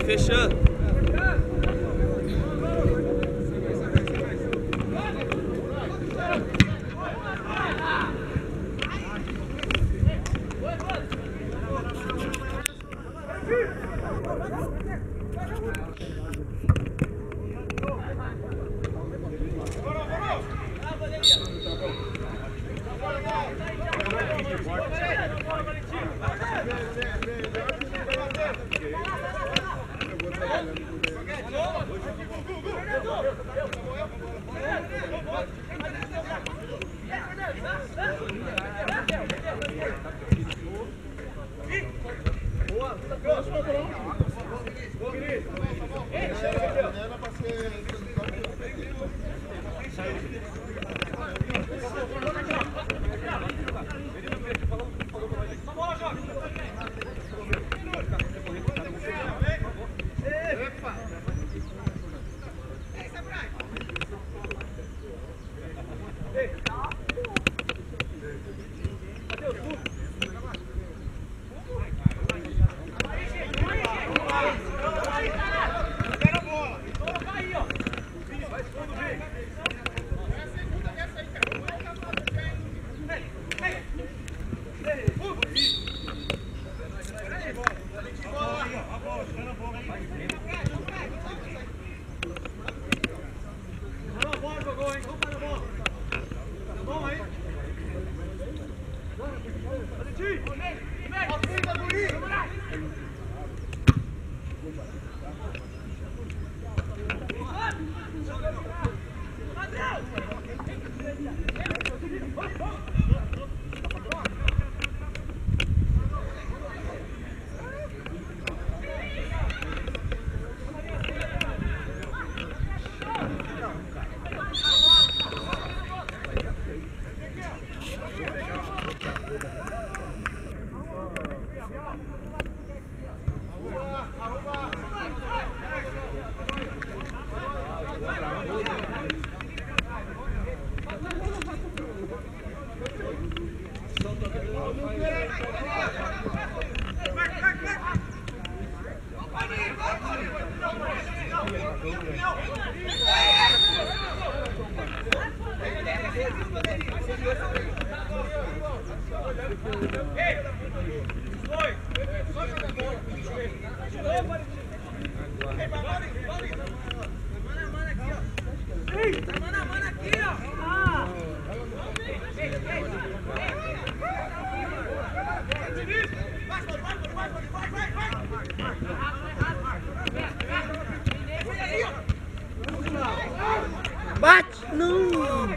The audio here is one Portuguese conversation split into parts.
fechando. Bate! Não!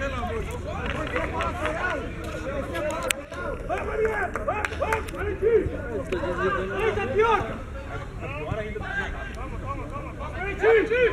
Vai, Marieta! Vai, Valentim! Eita, Pioca! Agora ainda tá. Toma! Valentim!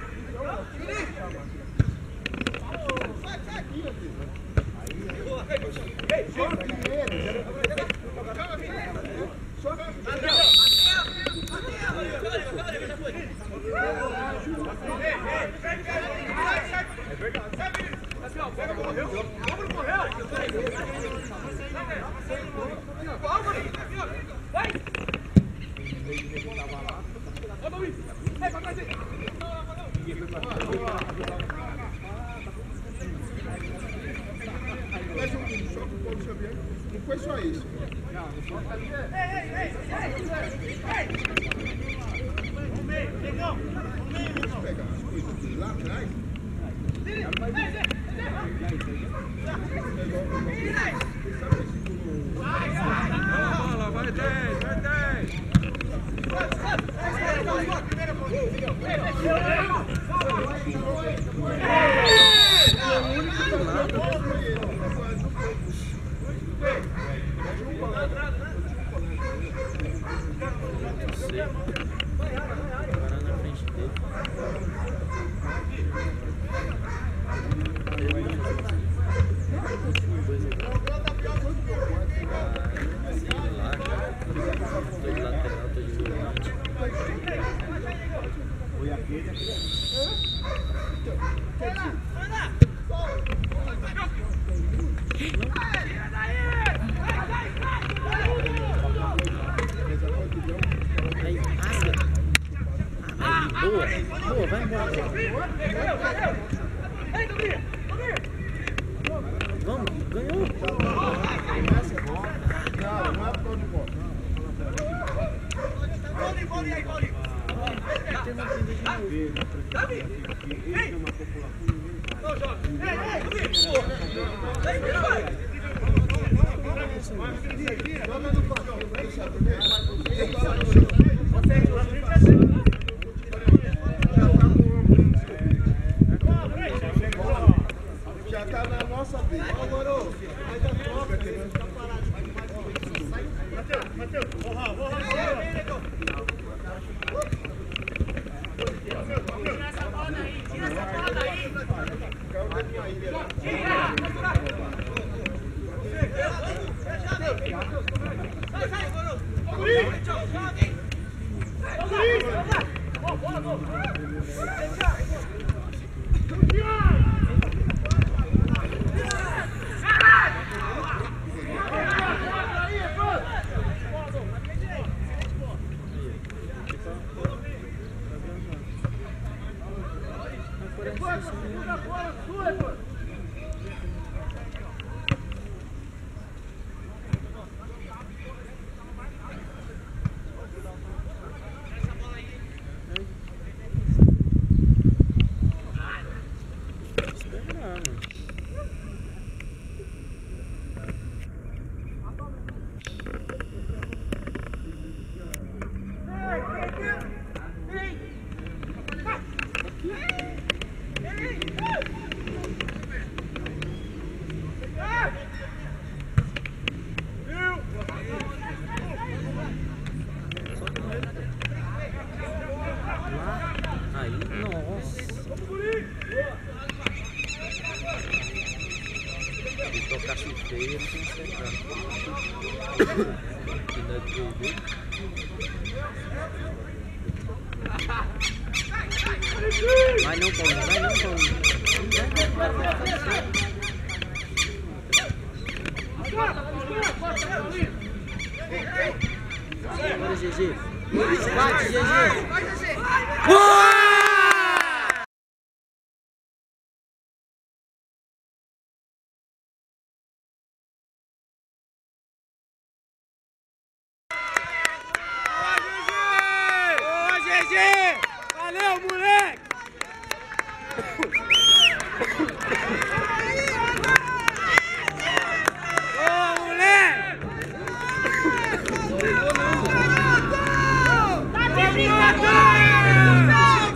Não foi só isso. Vamos pegar as coisas lá atrás. Bola, vai 10, vai 10. Já tá na nossa vez. Matheus, tira essa bola daí, tira essa bola daí. Vai não, Paulinho, vai não, Paulinho. Bora, GG. Bate, GG. Boa! Valeu, moleque! Ô, moleque! Tá de brincadeira!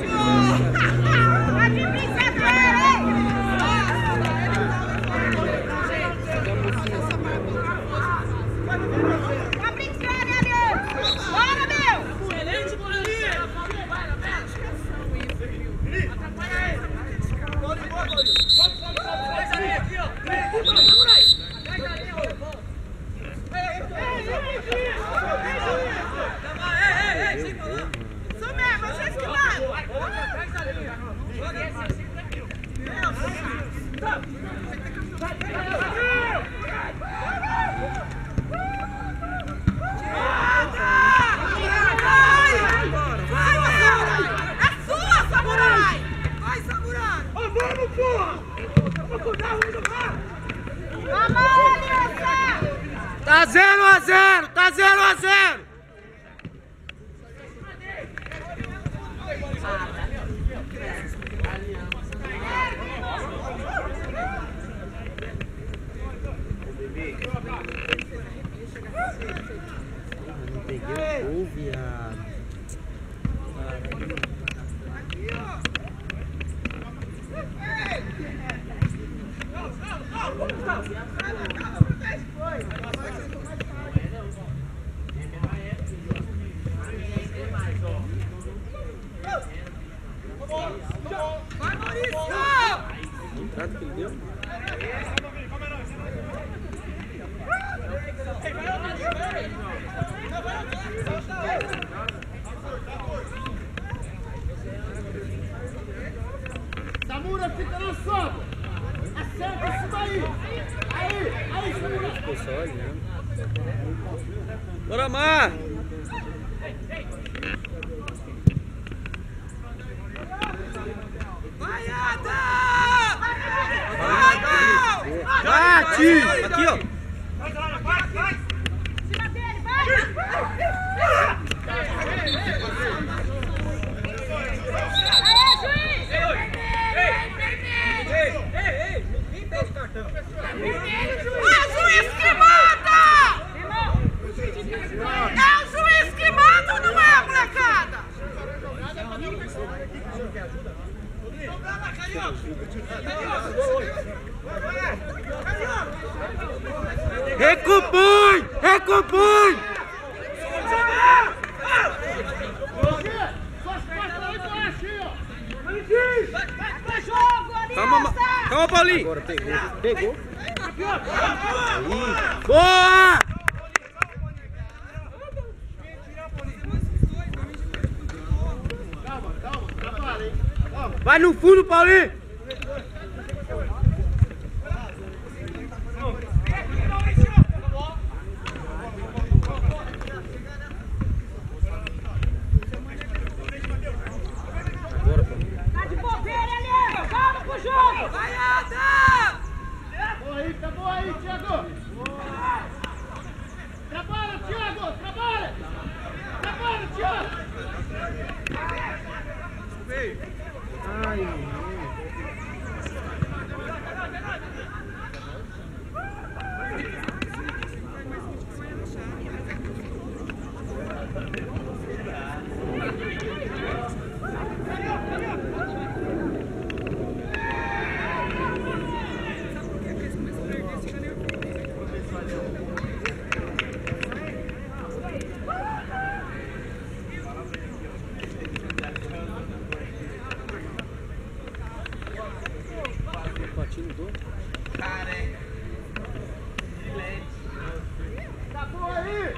Tá de brincadeira, hein? Tá brincando, meu! Bora, meu! Excelente, goleirinho! Tá 0-0, tá 0-0. Não peguei o gol, viado. Vai, Maurício! Entrada que ele deu? Samura, fica na sombra! Acerta isso daí! Aí, Samura! Ficou só olhando. Bora, Mar! Vai, Adam! Bate! Aqui, ó. Vai! Cima dele, vai! Aê, juiz! Ei! Recompõe! Recompõe! Calma, calma, Paulinho. Agora pegou. Pegou. Aí. Boa! Calma, calma, trabalha, hein? Calma. Vai no fundo, Paulinho! Agora, Paulinho. Tá de bobeira, Helena! Calma pro jogo! Vai, Ada! Tá boa aí, Thiago! Trabalha, Thiago! Trabalha! Trabalha, Thiago! Ai, patinho do. Tá boa aí!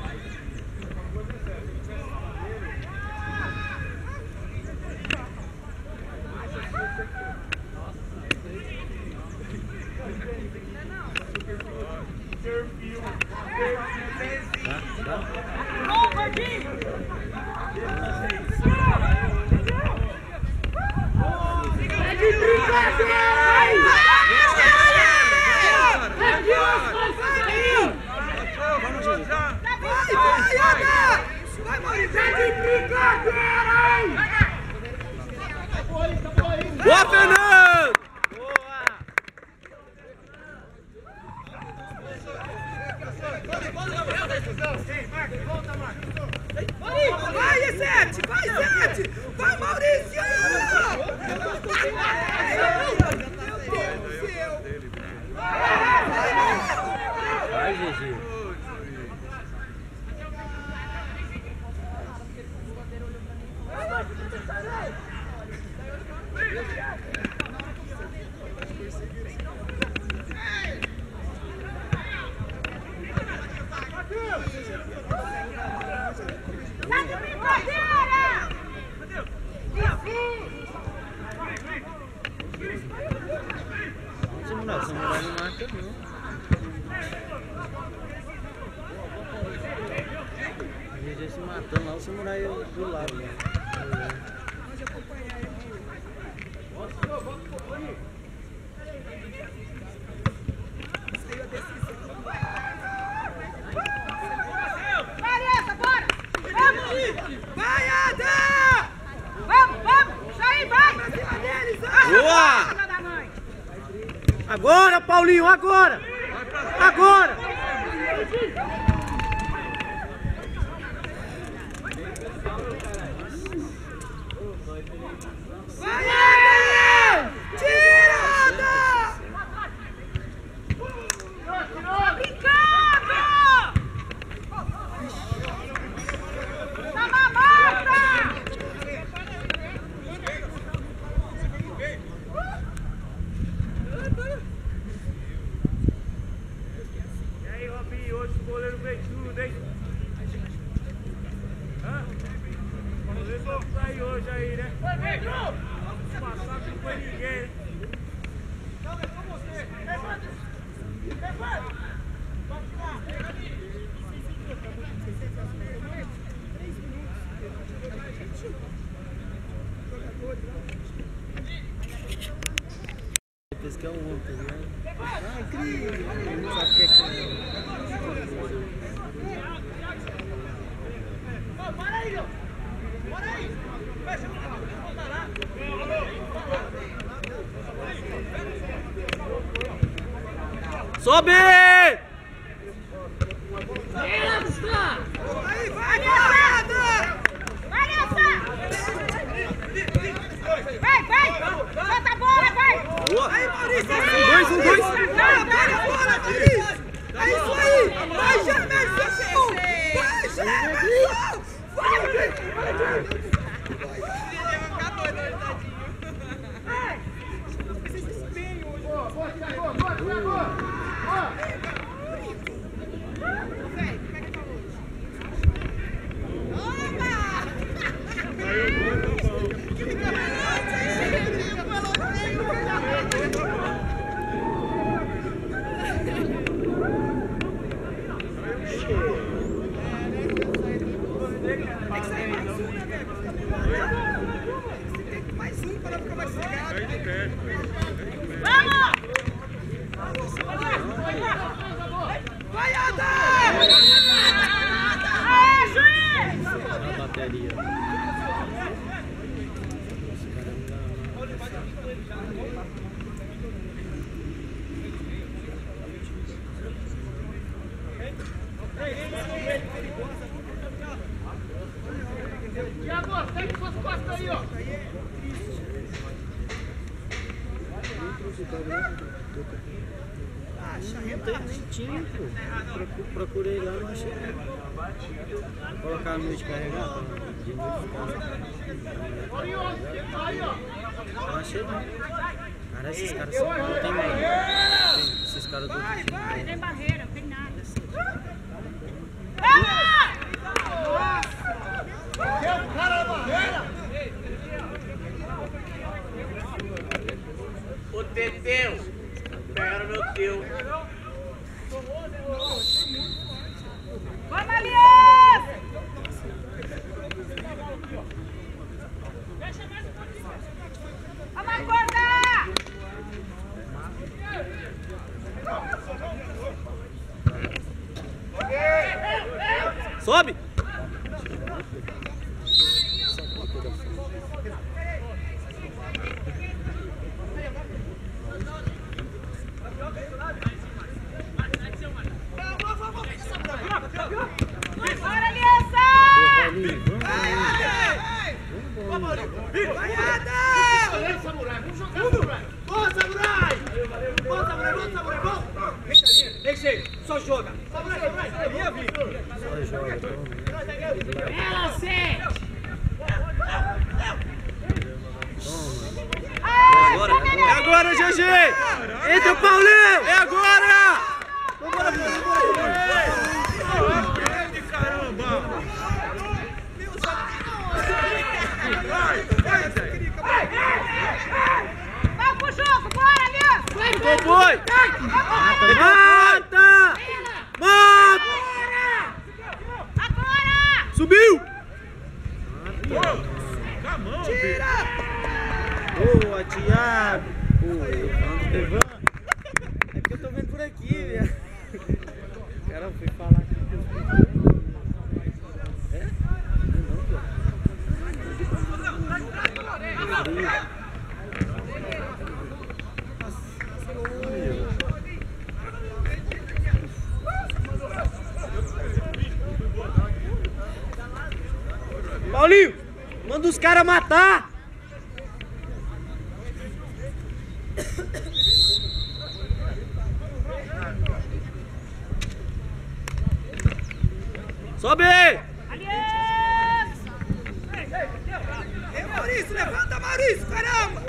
Ô, gordinho! É de brincadeira, hein? É de osmose! Vai, Ada! Vai, Maurício! É de brincadeira, hein? Tá boa aí, tá boa aí! Boa, Fernando! Vai, Sete! Vai, Sete! Vai, Maurício! Vai, GG. Tá de brincadeira! Simulação não vai no marca, não. A GG se matando lá, o samurai do lado, né? Vai, Essa, bora! Vamos! Vai, Ada! Vamos, vamos! Isso aí, vai! Pra cima deles! Boa! Filha da mãe! Agora, Paulinho, agora! Agora! Vai, Ada! Tira, Ada! Brincando! Tá mamata! E aí, Robinho, hoje o goleiro veio tudo, hein? Hã? O goleiro vai sair hoje aí, né? Passar que não foi ninguém, né? Esse que é o outro, né? Ah, incrível! Não sabe o que é. Para aí, ó! Para aí! Fecha! Volta lá! Sobe! Vai, Nessa! Vai, Nessa! Vai, vai! Solta a bola, vai! Boa. Aí, Maurício. Dois. Cara, para fora, Maurício. É isso aí. Vai, Gemerson. Vai, Gemerson. Vai, mais um para ficar mais ligado. Vamos! Vai, Adam! Aê, juiz! A bateria. Thiago, segue suas costas aí, ó. Não tem nem tinha, pô. Procurei lá, não achei. Colocar no meio de carregar, de novo. Não achei não. Cara, esses caras são. Não tem mais. Esses caras do outro time. Não tem barreira, não tem nada. Tem um cara na barreira. Ô, Teteu. Pega meu teu. Vamos, Aliança! Vamos acordar! Sobe. Bora, Aliança! Vai, Adam! Samurai, vamos jogar, Samurai. Boa, Samurai! Boa, Samurai, vamos, Samurai, vamos! Deixa ele, só joga! Samurai. Só joga, Ela, sente! É agora, GG. Entra o Paulinho. É agora. Caramba! Vai pro jogo, bora, Aliança! Foi. Mata. Mata. Agora! Subiu. Tira! boa, Thiago! Evan! É porque eu tô vendo por aqui, velho. O cara foi falar aqui. É? Paulinho, manda os caras matar. Sobe! Aliança! Ei, Maurício, levanta, Maurício, caramba!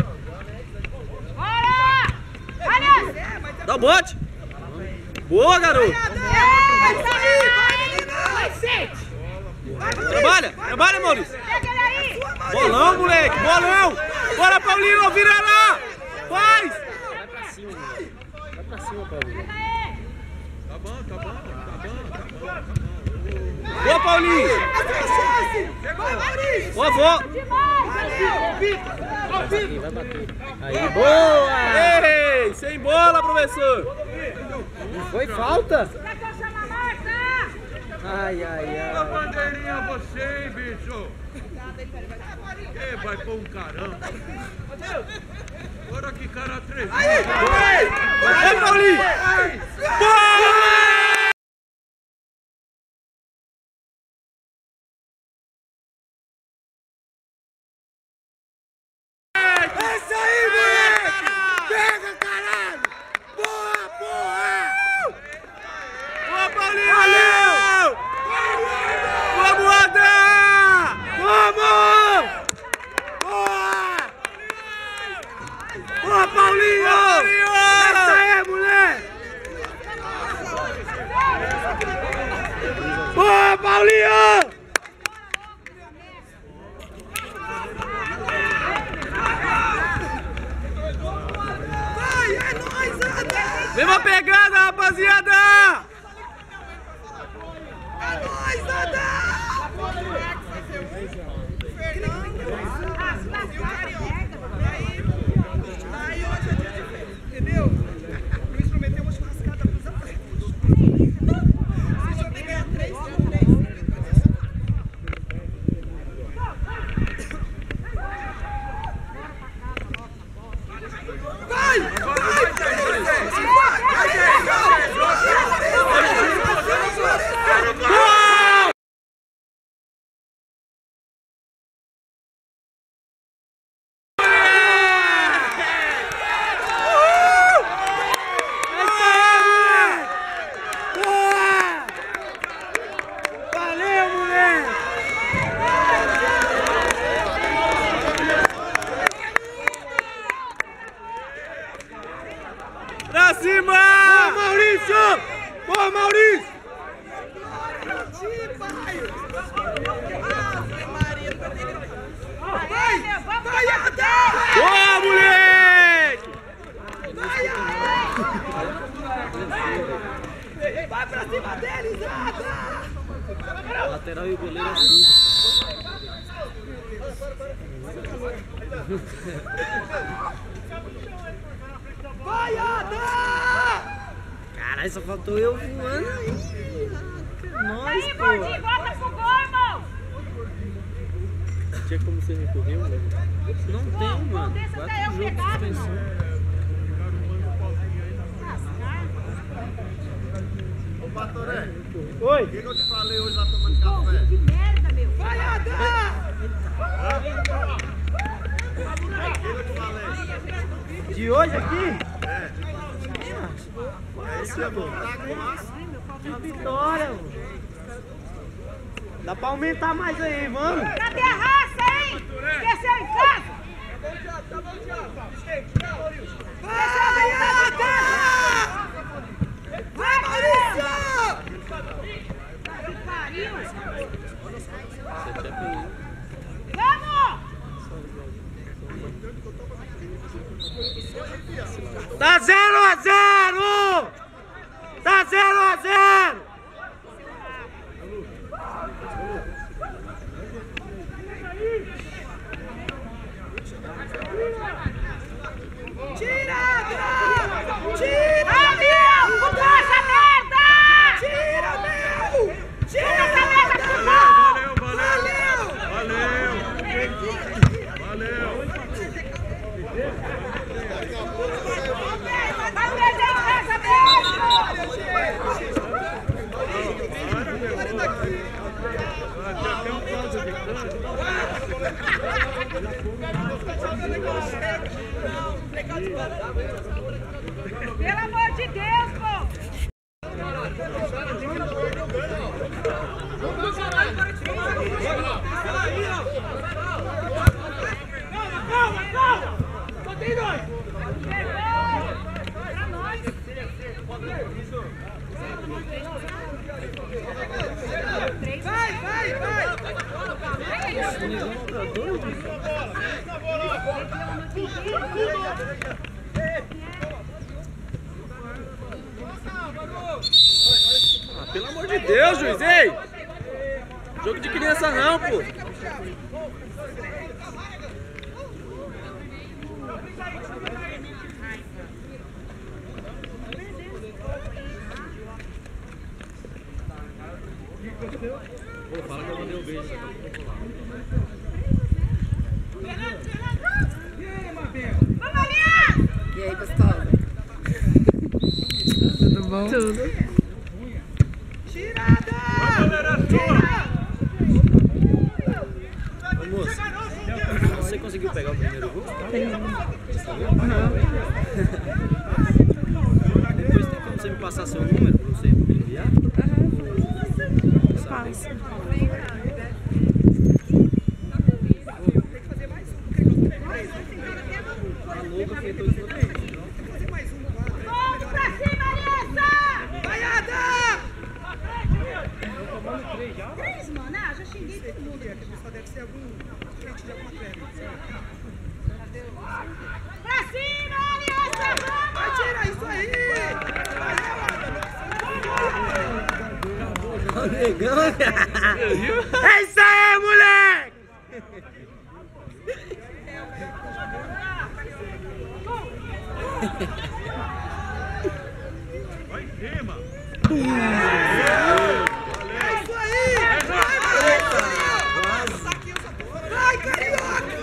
Bora! Aliança! Dá o bote! Boa, garoto! Vai sair! Vai, sente! Trabalha! Trabalha, Maurício! Pega ele aí! Bolão, moleque! Bolão! Bora, Paulinho! Vira lá! Faz! Vai pra cima, mano. Vai pra cima, Paulinho. Tá bom. Boa, Paulinho! Vai, Maurício! Boa, vó! Vai bater. Aí, boa! Ei! Sem bola, professor! Não foi falta? Pra que eu chamo a Marta? Ai, ai, A ai. bandeirinha você, hein, bicho? Ei, vai pôr um caramba. Olha que cara atrevido. Vai, Paulinho! Boa! É isso aí, moleque! Pega! Mesma pegada, rapaziada! É nóis, Nada! Aí hoje é dia de festa, entendeu? O instrumento é uma churrascada pros atletas. Vocês vão ganhar 3 Vai! Pra cima! Boa, Maurício! Boa, Maurício! Vai! Vai, Ada! Boa, moleque! Vai pra cima deles, Ada! Lateral e o goleiro assim. Vai, Ada! Caralho, só faltou eu voando aí. Nós, Aí, pô. Gordinho, volta pro gol, irmão! Tinha como você recorrer, mano? Não tem, mano. Deixa Vai até eu pro jogo de pegar. suspensão. Ô, Batoré, Oi! o que eu te falei hoje lá tomando café? Que merda, meu! Vai, Ada! O que eu te falei? De hoje aqui? Isso é bom. Tá com massa? Vitória, mano. Dá pra aumentar mais aí, vamos. Cadê a raça, hein? Esqueceu em casa? Vai, Ada! Vai, Maurício! Que pariu! Vamos! Tá 0-0! Tá 0-0! Tira, Ada! Tira! Meu! Mudou essa merda! Tira, meu! Tira essa merda pro gol! Valeu! Vai perder em casa mesmo! Pelo amor de Deus, pô! Calma! Só tem dois! Pra nós! Ah, pelo amor de Deus, juiz, ei! Jogo de criança não, pô! Pô, fala que eu mandei um beijo. Vamos, Linha! E aí, gostosa? Tudo bom? Tudo. Tirada! Ô, moço, você conseguiu pegar o primeiro gol? Depois tem como você me passar seu número pra você me enviar? Passo. Vamos pra cima, Alessa! Vai, Ada! 3, mano. Ah, já xinguei todo mundo. Só deve ser algum crente de alguma treva. Pra cima, Alessa! Vai Vamos! tirar isso aí! Negão, é isso aí, moleque! Vai em cima! É isso aí! Vai, Carioca!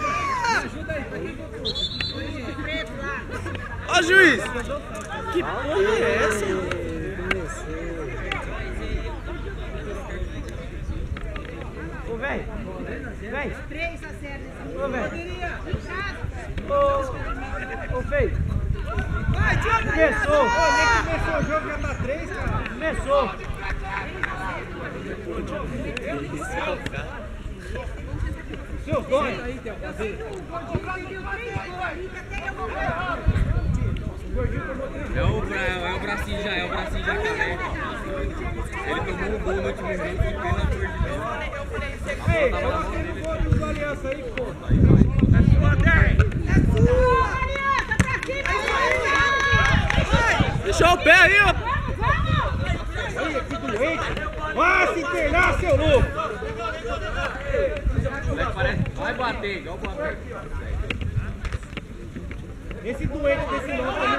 Ó, juiz! Que porra é essa? Ô, velho! Vem! 3 a 0 nessa Ô, velho! Ô, feio! Vai, Thiago! Começou! Nem começou o jogo, já tá 3, cara. Começou! Seu dono! É o bracinho já, careca. Ele tomou um gol no último jogo, pelo amor de Deus. Ei, olha aquele gol dos Aliança aí, pô. É sua 10! É sua! Aliança, pra cima! Deixou o pé aí, ó. Olha que doente. Vai se internar, seu louco. Vai bater, igual bater. Esse doente desse nome aí.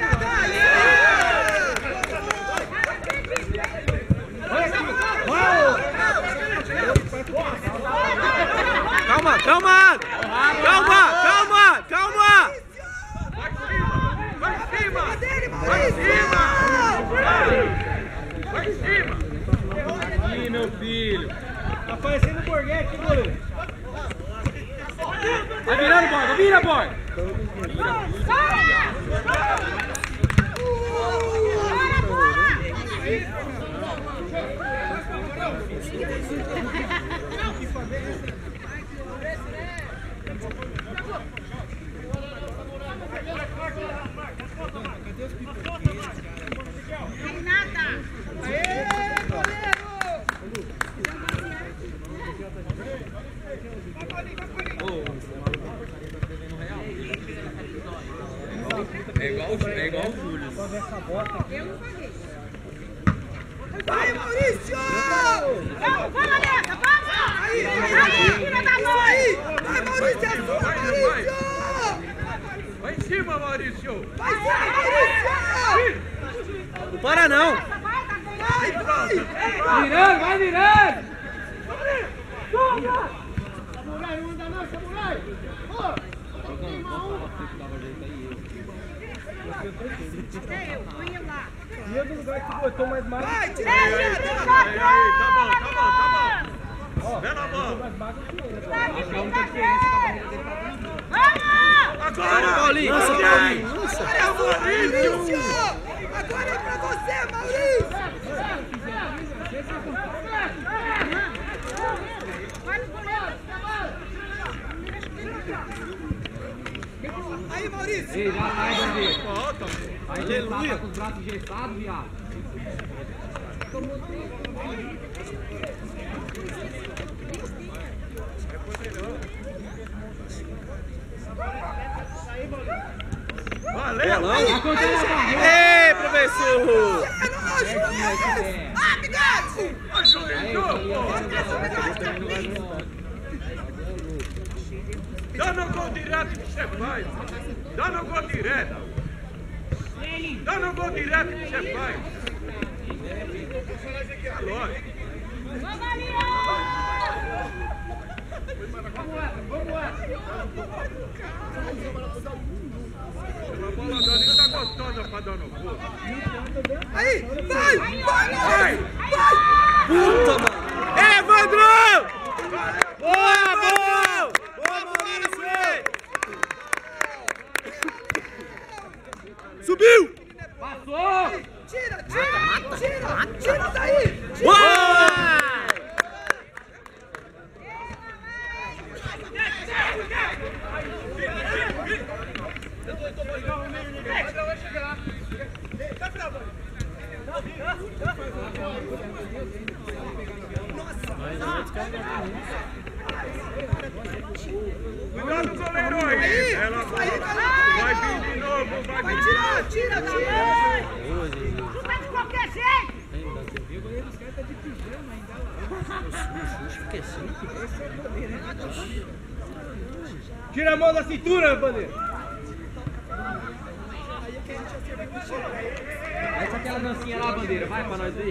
Olha aqui. Calma, calma! Calma, calma, calma! Vai em cima! Dele, Vai em Maurício! cima! Vai em cima! Ih, meu filho! Tá parecendo o Borghetti, goleiro. Vai virando, boy! Vai vira, boy! Renata! Aê, goleiro! É igual o Júlio. Eu não paguei. Vai, Maurício! Vamos, Aliança, vamos! Aí, Tira da mão! Vai, Maurício, é sua, Maurício! Vai em cima, Maurício! Vai, Maurício! Não para, não! Vai, vai! Virando, vai virando! Samurai, não anda não, Samurai. Eu fui lá. E eu do lugar que botou mais magro. Vai, tira! Aí, tá bom, tá bom, tá bom! Vê na mão! Agora! Paulinho! Agora é o Maurício! Agora é pra você, Maurício! Vai no goleiro! Aí, Maurício! Ei, já sai, bandeira. Volta! Aí já tá com os braços engessados, viado. Valeu! Ei, professor! Ah, Miguel! Dá no gol direto que você faz! Dá no gol direto! Dá no gol direto que você faz! É lógico! Vamos, Aliança! A bola dali tá gostosa pra dar no gol! Aí, vai! Vai, Vai! vai! Puta, mano! Ei, Evandro! Boa, boa! Boa, Maurício! Subiu! Passou! Tira, tira, tira! Tira daí! Boa! Cuidado, goleiro aí! Ela vai vir de novo, vai Vai vir! tirar, tira, tira! Chuta de qualquer jeito! Tira a mão da cintura, bandeira. Essa aquela dancinha lá, bandeira. Vai pra nós ver.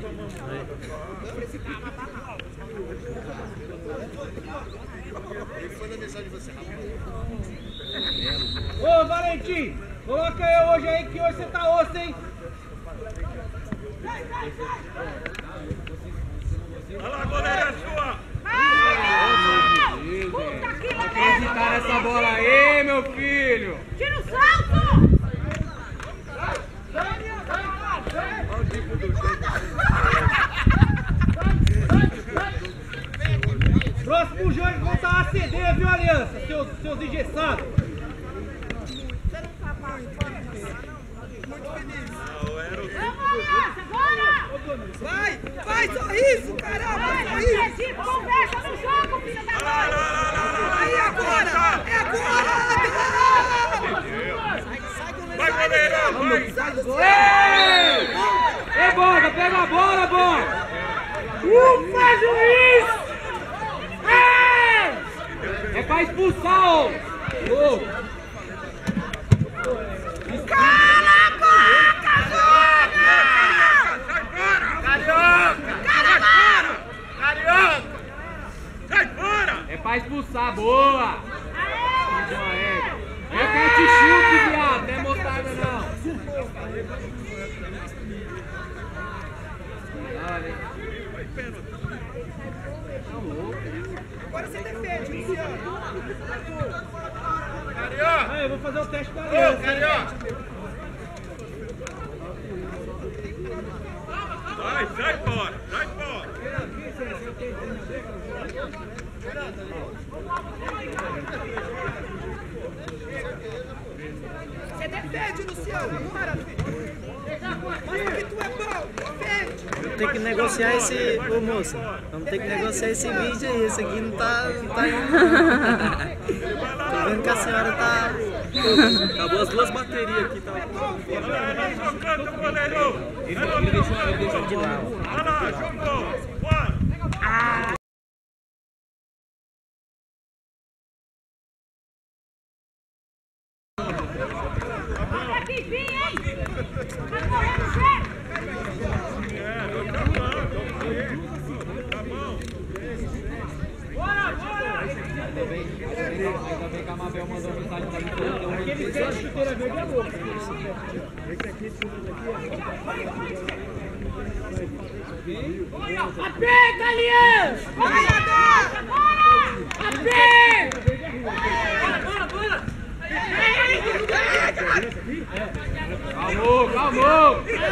Ô, Valentim, coloca eu hoje aí que hoje você tá osso, hein? Olha lá, goleira sua! Acreditar nessa bola aí, meu filho! Tira o salto! Olha o tipo do jeito. Próximo jogo voltar a ceder, viu, Aliança? Seus engessados. Vai, vai, sorriso, caramba, sorriso. Conversa no jogo, filho da mãe! Aí, agora, é agora. Vai, goleirão, vai! Ei, Borga, pega a bola, Borga! Ufa, juiz! É pra expulsar, ô! Cala a boca, Joga! Sai fora! É pra expulsar, boa! É ketchup, viado, não é mostarda não! Agora você defende, Luciano. Aí, eu vou fazer o teste da Aliança. Sai fora! Sai fora! Você defende, Luciano. Bora, filho. Mostra que tu é bom. Defende. Vamos ter que negociar esse... Ô moça, vamos ter que negociar esse vídeo aí. Esse aqui não tá indo. Tô vendo que a senhora tá... Acabou as duas baterias aqui, tá? Olha lá, é no seu canto, goleiro! Ele deixou De lá, ó. Olha lá, jogou! Bora! Olha que vinha, hein? Vai correndo, chefe! Tá bom! Bora, bora! Ainda bem que a Mabel mandou mensagem pra mim. Aquele pé de chuteira verde é louco. Aperta, Aliança! Vai, Aliança! Bora! Aperta! Calmou, calmou!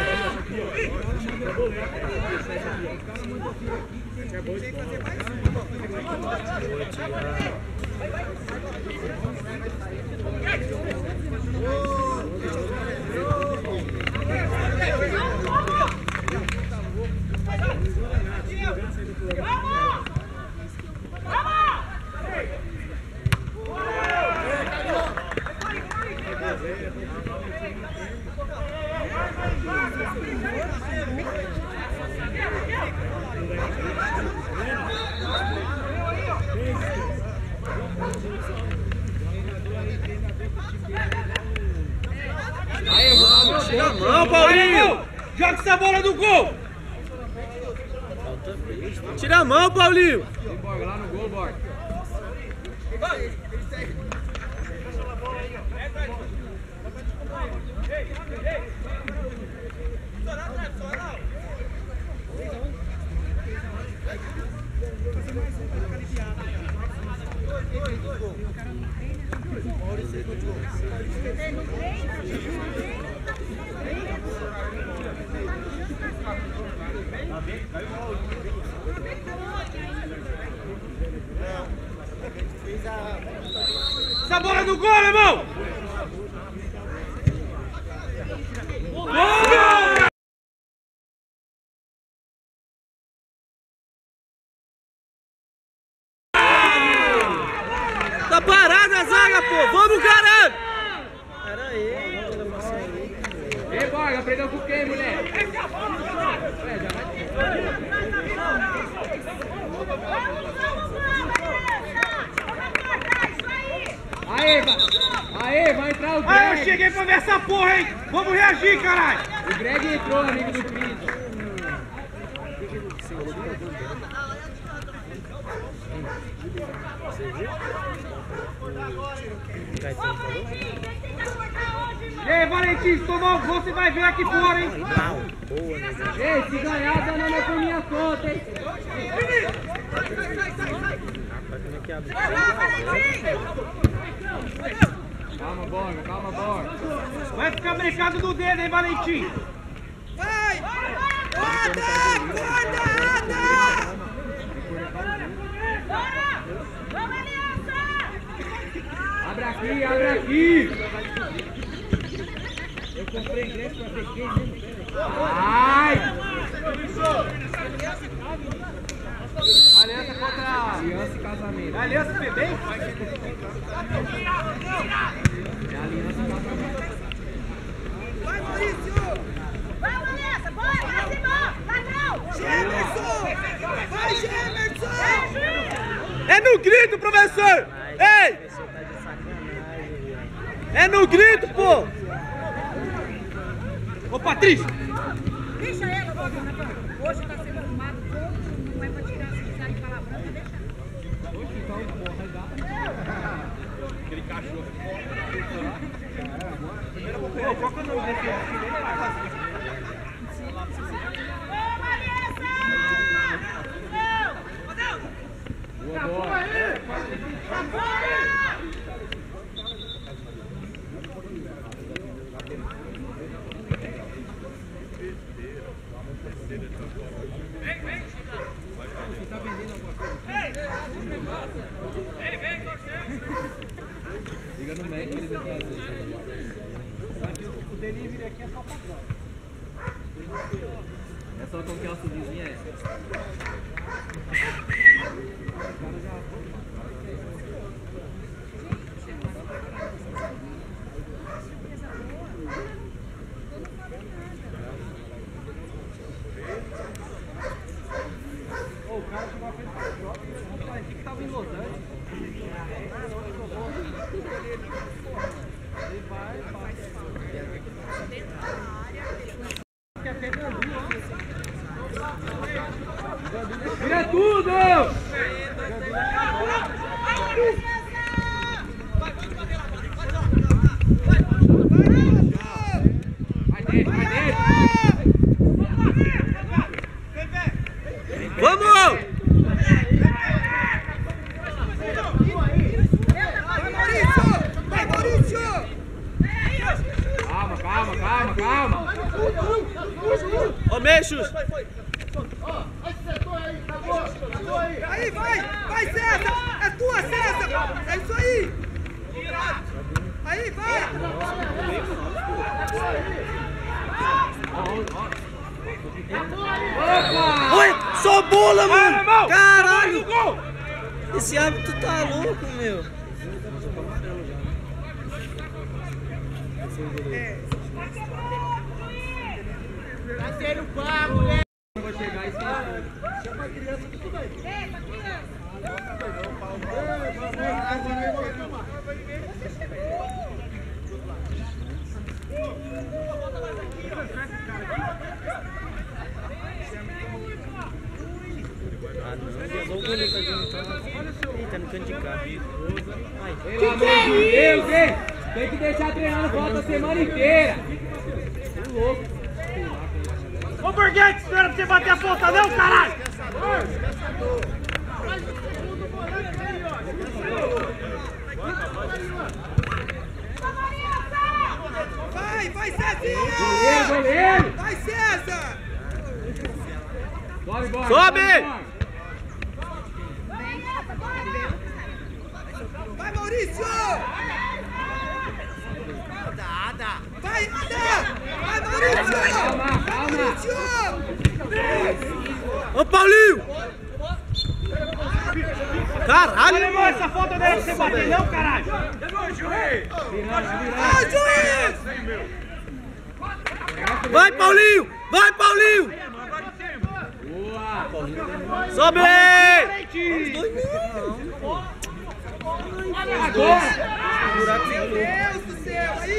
Tira a mão, Paulinho! Joga essa bola no gol! Tira a mão, Paulinho! Tem Borga lá no gol, Borga. Essa bola no gol, irmão! Gol! Tá parada a zaga, pô! Vamos, caralho! Pera aí, Ei, Borga, aprendeu com quem, mulher? Aê, vai entrar o Greg. Aí, eu cheguei pra ver essa porra, hein? Vamos reagir, caralho. O Greg entrou, amigo do Cris. E aí, Valentim, se tomar um gol, você vai ver aqui fora, hein? Ei, se ganhar, dá na por minha conta, hein? Calma, Borga, calma, Borga. Vai ficar brincando do dedo, hein, Valentim? Vai! Roda! Abre aqui, abre aqui. Eu comprei ingresso pra ver quem mesmo. Ai! Aliança contra Aliança e casamento. Aliança Febem? É aliança e casamento. Vai, Maurício! Vai, Vanessa, bora, pra cima! Lá não! Gemerson! Vai, Gemerson! É no grito, professor! Ei! É no grito, pô! Ô, Patrícia! Deixa ela, Natan. Hoje tá sendo arrumado todo, não vai pra tirar se quiserem palavrão, vai deixar. Aquele cachorro. Ô, qual que é o nome desse? Ô, Vanessa! Liga no médico, ele vai trazer. O delivery aqui é só patrão. É só com que nosso vizinho é. Ô, o cara chegou a frente do shopping, o que tava em Los Angeles. Ele vai. Quer ter Gandu, ó. Tira tudo! Vai dentro, vai dentro! Vamos! Vai, Maurício! Calma. Ô, Meixos! Aí, vai, César! É tua, César! É isso aí! Aí, vai! Oi, só bola, mano! Caralho! Gol! Esse hábito tá louco, meu. Tá sendo pago, né? Vou chegar e esquecer. Chama a criança que tudo aí. Ei, pra criança! Levou o goleiro pra gente. Eita, no canto de cá. Pelo amor de Deus, hein? Tem que deixar treinando volta a semana inteira. Tô louco. Ô, Borghetti, espera pra você bater a ponta, não, caralho! Vai, Cezinha! Goleiro! Vai, César! Bora, bora! Sobe! Vai, Maurício! Vai, Ada! Vai, Maurício! Calma! Maurício! Ô, Paulinho! Caralho! Não levou essa falta dele pra você bater, não, caralho! Vai, juiz! Vai, Paulinho! Vai, Paulinho! Boa! Sobe! Agora! Buraco Meu ficou. Deus do céu, aí!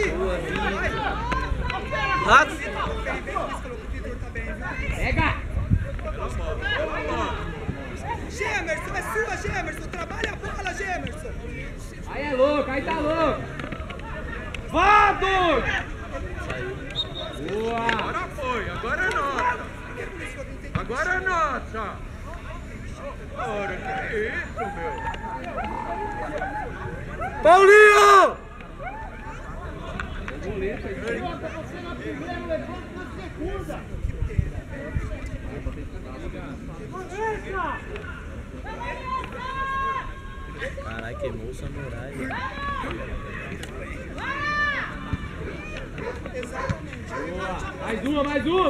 Rato. Pega! Gemerson, é sua, Gemerson! Trabalha a bola, Gemerson! Aí é louco, aí tá louco! Vá, doido! Boa! Agora foi, agora é nossa. Agora é nossa. Ora, que isso, meu? Paulinho! Levanta você na primeira, levanta na segunda. Caralho, queimou o samurai. Boa! Mais uma, mais uma!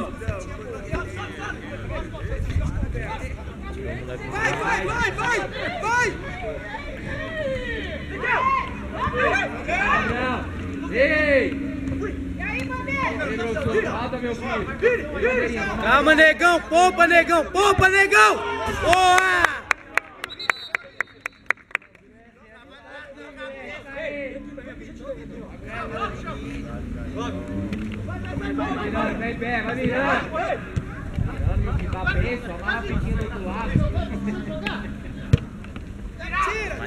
Vai! Não! Ei! E aí, bandeira? Falta, meu filho! Calma, negão! Poupa, negão! Poupa, negão! Boa! Vai em pé, vai virando! Virando, meu filho, tá bem, só mais rapidinho do outro lado. Tira!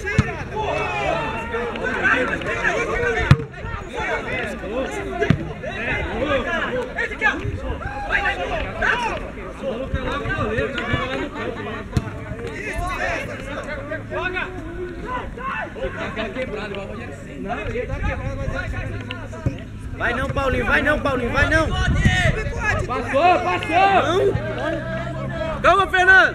Vai não, Paulinho! Vai não, Paulinho! Vai não! Passou! Não! Calma, Fernando!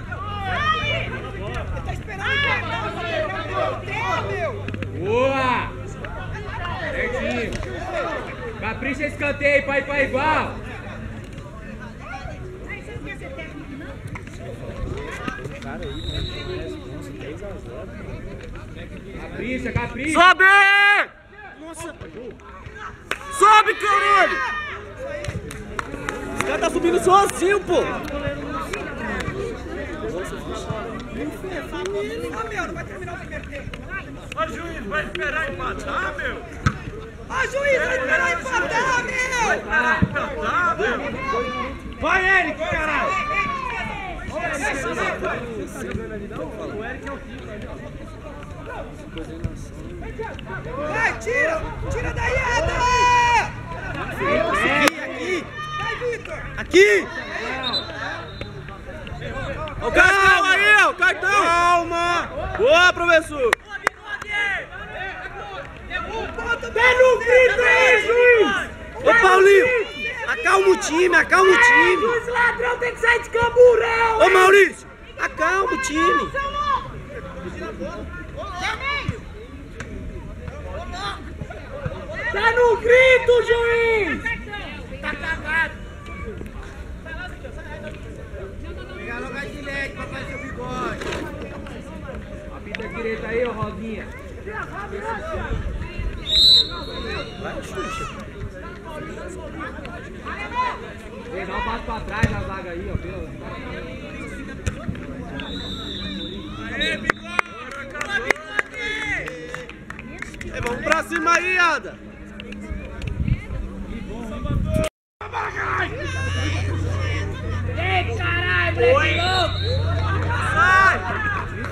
Tá esperando meu! Boa! Certinho! Capricha esse escanteio pra ir pra igual! Aí você não quer ser técnico, não? Cara aí, mano, 10-0. Capricha, capricha! Sobe! Nossa! Sobe, caralho! Esse cara tá subindo sozinho, pô! Ah, meu, não vai terminar o primeiro tempo. Ô, juiz, vai esperar empatar, meu? Ó, juiz, vai esperar empatar, meu! Esperar empatar, meu? Vai, Eric, caralho! Vai, tira! Tira daí, Ada! Aqui! Vai, Vitor! Aqui! O cartão aí, ó! O cartão! Calma! Boa, professor! Dá no grito aí, juiz! Ô, Paulinho! Acalma o time, acalma o time! Os ladrão tem que sair de camburão! Ô, Maurício! Acalma o time! Dá no grito, juiz! Tá cagado! Pegar logo a gilete pra fazer o bigode. Apita direita aí, ô Rosinha! Vai, Xuxa! Vem, dá um passo pra trás na zaga aí, ó. Viu? Vamos pra cima aí, Ada! Ei, caralho, moleque louco! Sai!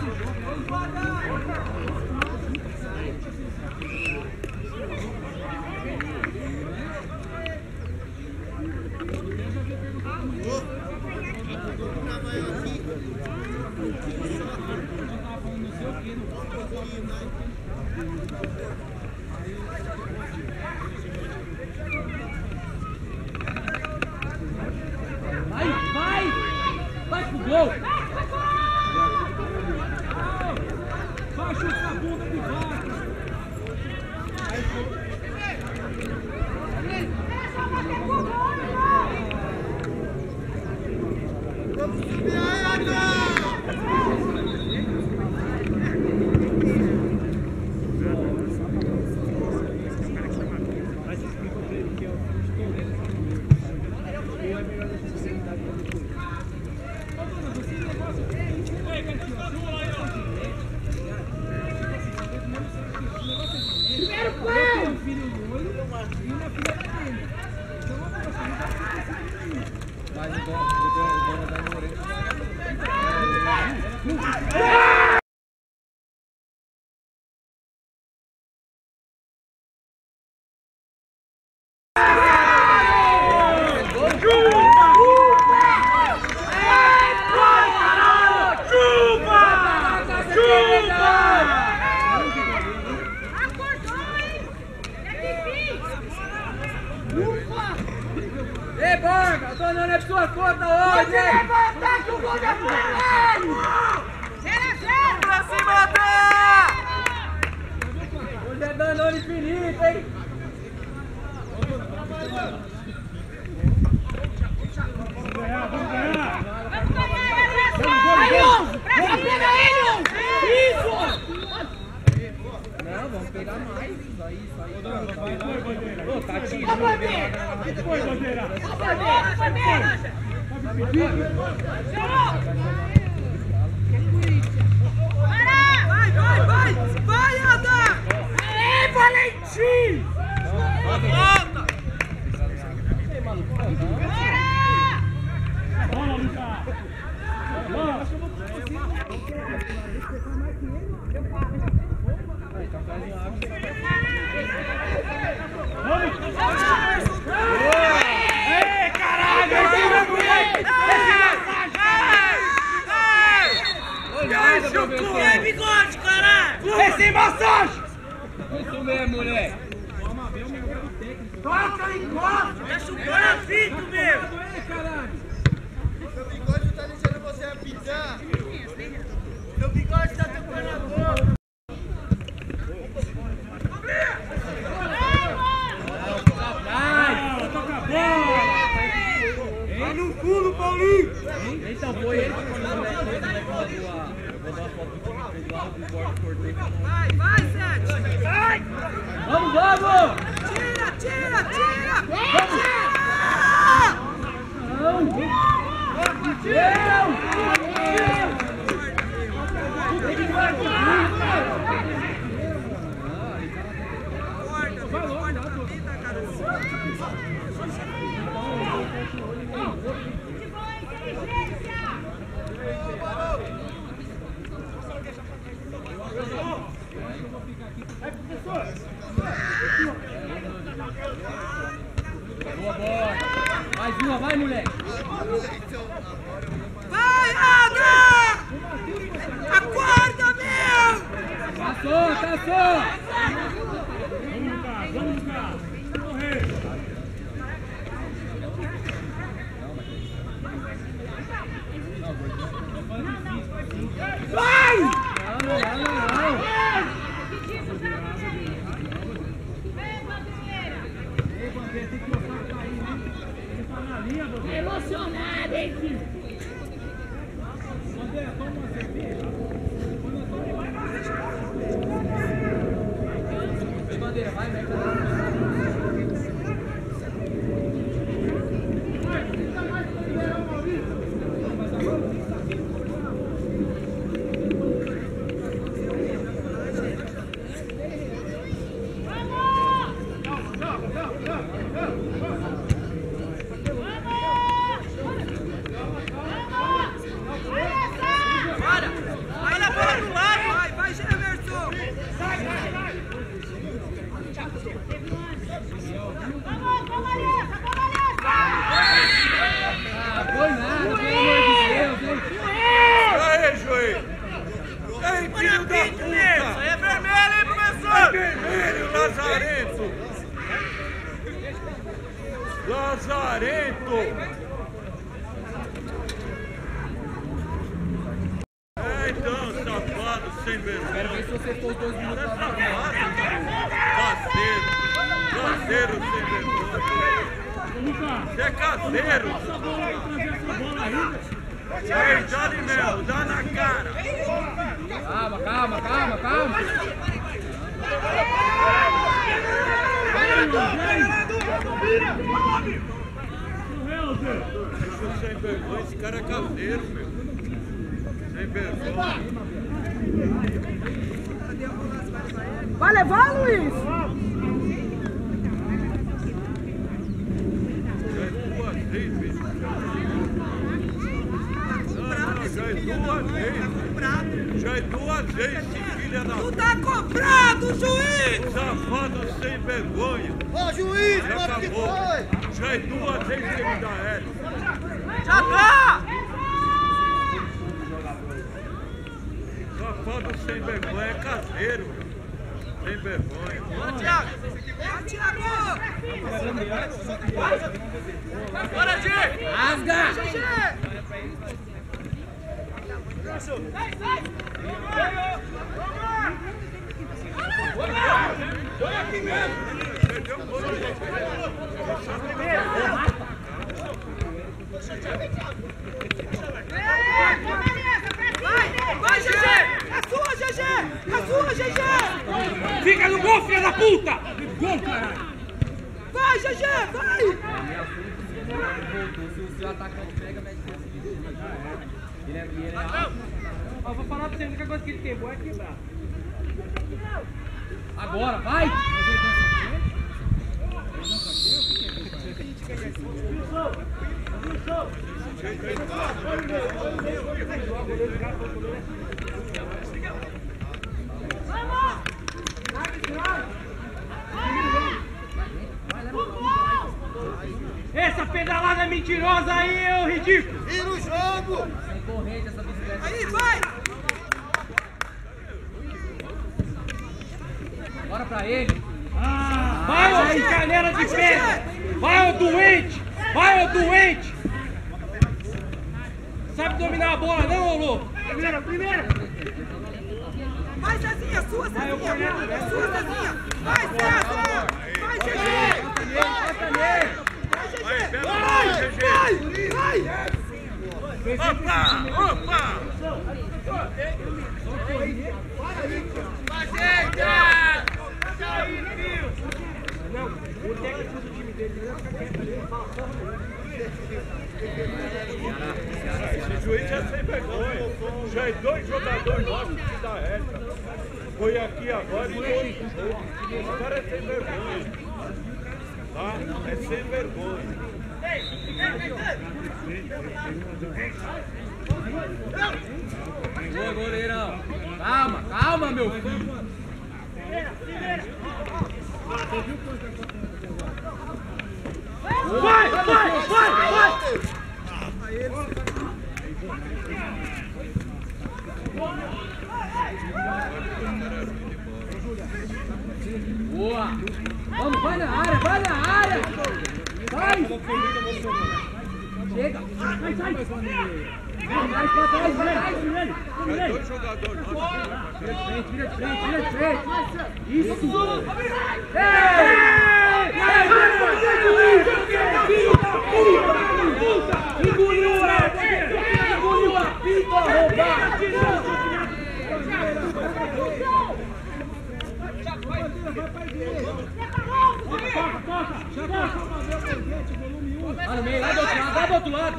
Vai pro gol! Vai chutar a bunda de vaca! Danone é de sua conta hoje, hein? Levantar que o gol é vermelho! 0-0! Pra cima, Dé! Hoje é Danone infinito, hein? Vamos ganhar, Everson! Presta, pega ele! Isso! Não, vamos pegar mais. Isso aí. Ô, tá tirando. Vai, bandeira! Vai, Adam! Aê, Valentim! Volta! Bola, Lucas! Bola! Ei, caralho! Ei, bigode, caralho! Esse massagem! Isso mesmo, moleque. Toca e encosta! Tá chupando a fita, meu! Meu bigode tá deixando você apitar. Meu bigode tá tocando a boca! Toca a bola! Vai no culo, Paulinho! Então foi ele que mandou a foto do time que fez lá, do Borges cortei. Vai, Sete! Vai! Vamos! Tira! Boa bola! Mais uma, vai, moleque! Vai, Adam! Acorda, meu! Passou! Vamos, Lucas! Correr! Vai! Não! Emocionado, hein, filho? Bandeira, toma uma cerveja. Bandeira, vai, Meca. Olha a bola do lado! Vai, Gemerson! Foi nada, pelo amor de Deus, hein? Aí, juiz! Ei, filho da puta! Aí é vermelho, hein, É professor? vermelho, Lazarento! É, então, safado, sem vergonha. Quero ver se você for 2 minutos pra Safado, caseiro sem vergonha. Você é caseiro. Essa bola aí, trazer essa bola aí. Ei, dá-lhe mesmo, dá na cara. Calma. Isso sem vergonha, esse cara é caseiro, meu. Sem vergonha. Vai levar, Luiz? Já é 2 vezes, bicho. Já é 2 vezes. Já é 2 vezes, esse filho da Tu tá comprado, juiz! safado sem vergonha. Ô, juiz, Já mano, que acabou. foi? Já é 2 vezes que ele dá ela. Já tá! Safado sem vergonha é caseiro, meu. Sem vergonha. Bora, Thiago! Bora, Thiago! Bora, Diego! Rasga! Foi aqui mesmo. Perdeu o gol. Vai, GG! É sua, GG! É sua, GG! Fica no gol, filha da puta! Gol, caralho! Vai, GG! Vai! Se o seu atacante pega, mete ele é Eu vou falar pra você, a única coisa que ele tem boa é quebrar. agora, vai! Essa pedalada mentirosa aí, ô ridículo! Vira o jogo! Sem corrente essa bicicleta. Aí, vai! Bora pra ele! Vai, ô canela de pedra! Vai, ô doente! Vai, ô doente! Sabe dominar a bola não, ô louco? Primeira! Vai, Zezinha! Sua, Zezinha! É sua, Zezinha! Vai, César! Vai, GG! Vai, pega o Vai! GG. Vai! Opa! Opa! Não, o técnico do time dele vai ficar quieto ali, fala porra Esse juiz é sem vergonha. Já é 2 jogadores nossos que dá reta. Foi aqui agora e foi outro jogo. Esse cara é sem vergonha. Tá? É sem vergonha. Boa, goleirão! Calma, calma, meu filho! Vai! Boa! Vamos, vai na área! Vai! Chega! Sai! Mais pra trás, vai! É 2 jogadores nossos. Vira de frente! Isso! Engoliu a pipa roubada! Lá no meio, lá do outro lado!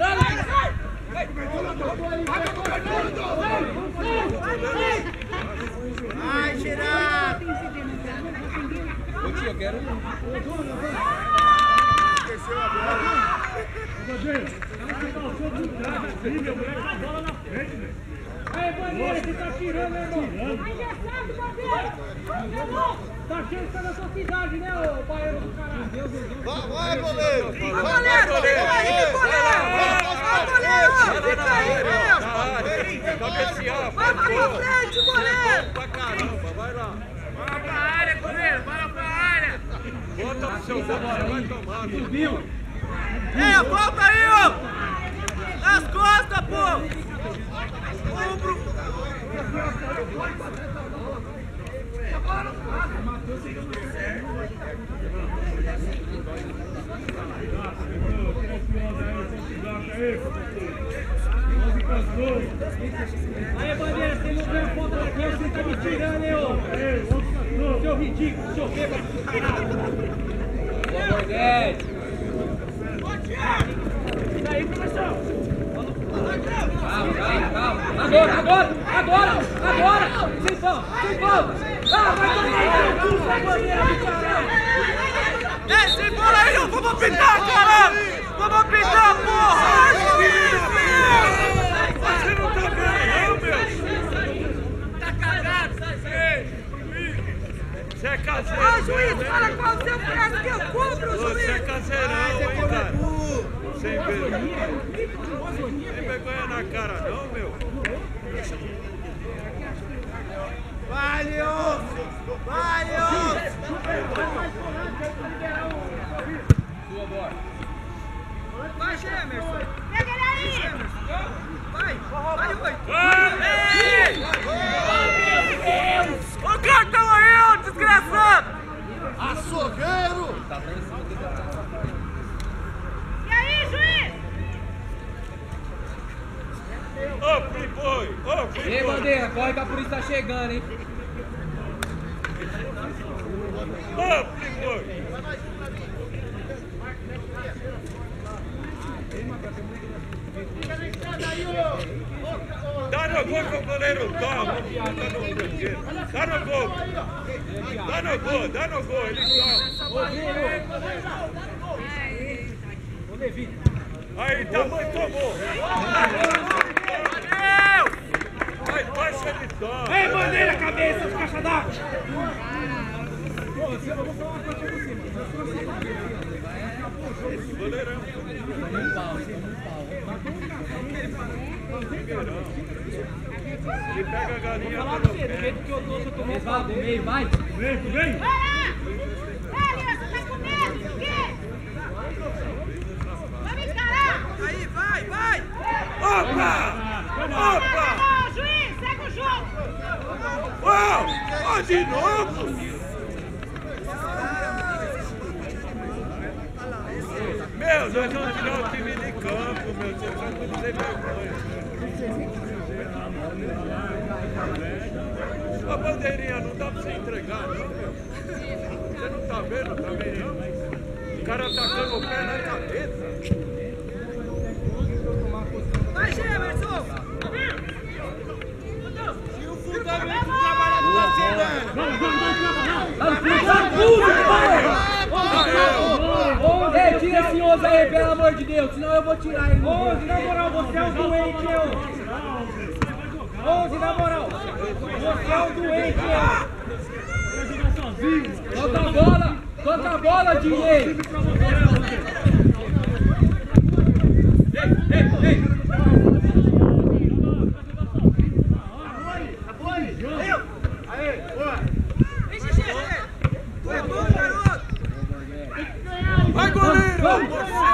Vai, Gerardo! Ô tio, eu quero Esqueceu a bola. Aí, bandeira, você tá tirando, né, irmão? Tá achando que tá na sua cidade, né, ô baiano do caralho? Vai, goleiro! Ô, goleiro! Fica aí, goleiro! Ô, goleiro! Fica aí, mesmo! Cabecear, Vai pra frente, goleiro! pra caramba, vai lá. Bora pra área, goleiro! Bora pra área! Bota no seu gol, você vai tomar. Subiu! É, volta aí, ó! Nas costas, pô! Ombro! Aí, bandeira, você não vê a foto daqui, você tá me tirando, hein, ô? Seu ridículo, seu bêbado do caralho! Boa, Borghetti! Isso aí, professor! Calma! Agora! Sem falta! Vai tomar no cu, sua bandeira do caralho! Ei, segura aí, ó! Vamos apitar, caralho! Vamos apitar, porra! Você não tá vendo, não, meu? Tá cagado, sai! Você é caseiro. Ô, juiz, fala qual o seu prazo que eu cubro, Você é juiz! caseirão, hein, cara? Sem vergonha. Sem vergonha na cara, não, meu? Vai, Leon! Vai, Leon! Sua, bora. Vai, Gemerson. Pega ele aí. Vai, vai, Oi. Ô, cartão aí, ô, desgraçado! Açougueiro! E aí, juiz? Ô, Friboi! Ô, Friboi! Ei, bandeira, corre que a polícia tá chegando, hein? Ô, Friboi! Dá no gol que o goleiro toma! Dá no gol! Dá no gol, ele toma! Aí, tamanho tomou! Vai, baixa ele toma! Ei, bandeira, cabeça, os caixa d'água! Esse goleirão! Ele pega a galinha pelo pé. Resvala do meio, vai. Vem! Vai lá. Vai, Nilson, tá com medo do quê? Vamos encarar. Aí, vai. Opa! Opa! Ô, juiz, segue o jogo. Ó, de novo! Meu, nós vamos tirar o time de campo, meu. Vocês são tudo sem vergonha. A bandeirinha não dá pra você entregar, não, meu. Você não tá vendo também, não? O cara tacando o pé na cabeça. Vai, Gemerson. E o fundamento do trabalhador da semana! Ei, tira esse 11 aí, pelo amor de Deus, senão eu vou tirar ele. 11, na moral, você é o doente, eu! 11, na moral! Você é o doente, eu! Toca a bola, Dinei! Vai, goleiro! Vamos!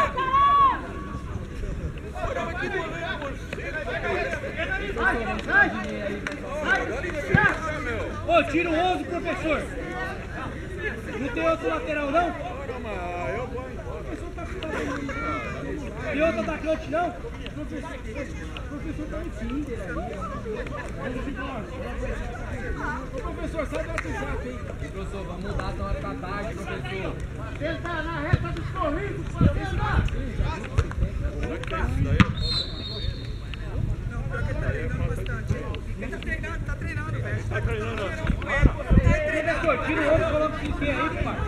Ô, tira o 11, professor! Não tem outro lateral, não? Eu vou embora. Tem outro atacante, não? Professor, sai do WhatsApp, hein? Professor, vamos mudar na hora da tarde, professor. Ele tá na reta dos corridos, fazendo! Tá treinando, velho. Tá treinando? Professor, tira o 11 e coloca o 5 aí, pai.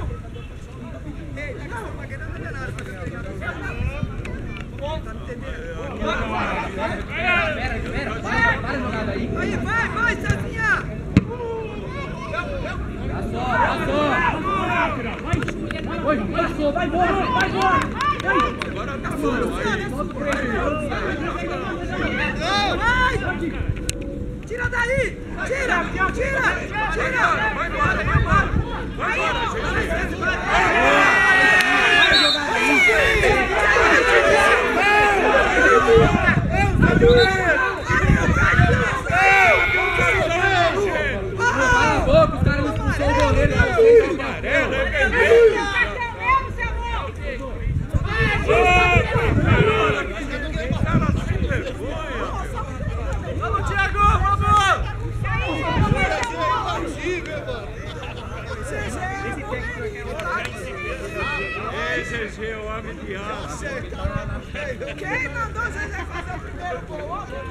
Para a jogada aí. Aí, vai, Cezinha. Passou, vai embora! Agora tá bom. Vai! Tira daí! Tira! Vai embora! Os caras não expulsou o goleiro. Vamos, Thiago! Vamos! Ei, GG, o homem de aço. Quem mandou você fazer o primeiro gol?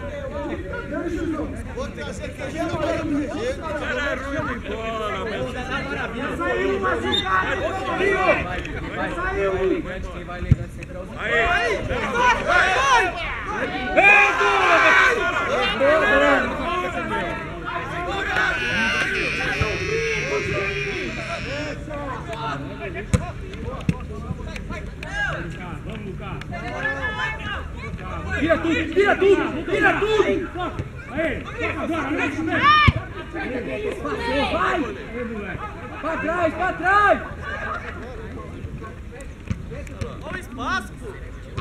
Vou trazer queijo para o jeito. Ela é ruim de bola, meu. Saiu uma cigada! Saiu! Quem vai ligando sempre é o Aí! Tira tudo! Aí! Toca agora, mexe! Passou, vai! Pra trás, pra trás! Olha o espaço, pô!